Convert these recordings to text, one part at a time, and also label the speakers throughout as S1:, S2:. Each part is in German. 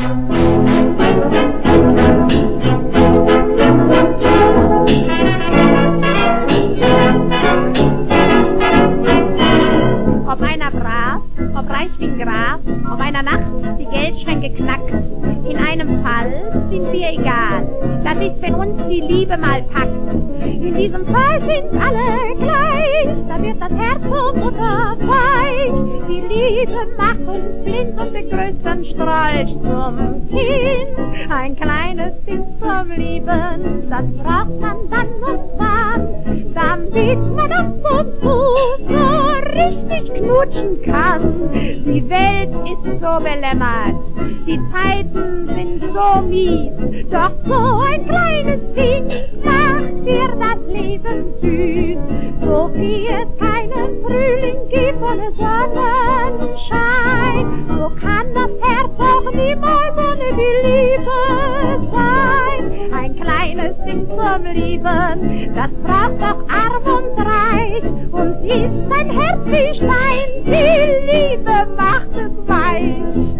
S1: Ob einer brav, ob reich wie ein Graf, ob einer nachts die Geldschränke knackt, in einem Fall sind wir egal, das ist, wenn uns die Liebe mal packt. In diesem Fall sind alle gleich, da wird das Herz vom Mutter weich. Die Liebe macht uns blind und den größten Strolch zum Kind. Ein kleines Kind zum Lieben, das braucht man dann und wann, damit man auf und zu so richtig knutschen kann. Die Welt ist so belämmert, die Zeiten sind so mies, doch so ein kleines Ding macht dir das Leben süß. So wie es keinen Frühling gibt ohne Sonnenschein, so kann das Herz auch niemals ohne die Liebe sein. Ein kleines Ding zum Lieben, das braucht doch arm und reich, und ist ein Herz wie Stein, die Liebe macht es weich.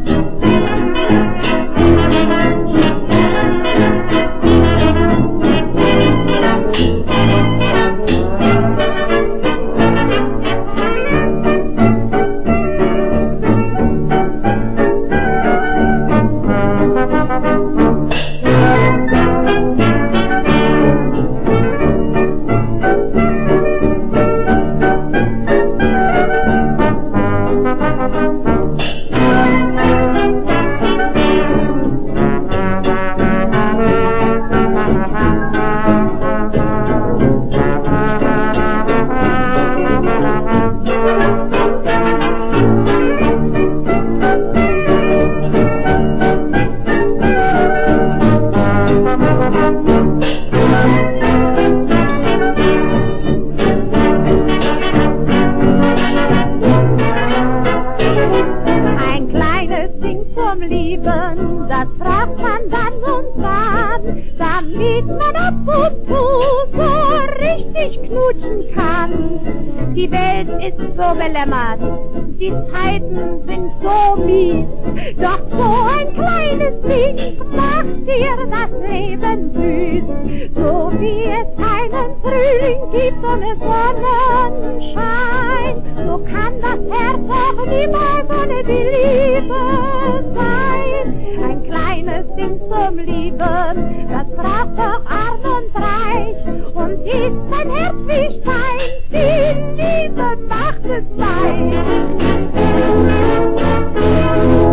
S1: Die Welt ist so belämmert, die Zeiten sind so mies, doch so ein kleines Ding macht dir das Leben süß. So wie es keinen Frühling gibt ohne Sonnenschein, so kann das Herz auch niemals ohne die Liebe sein. Ein kleines Ding zum Lieben, das braucht doch arm und reich, und ist ein Herz wie Stein, die Liebe macht es weich.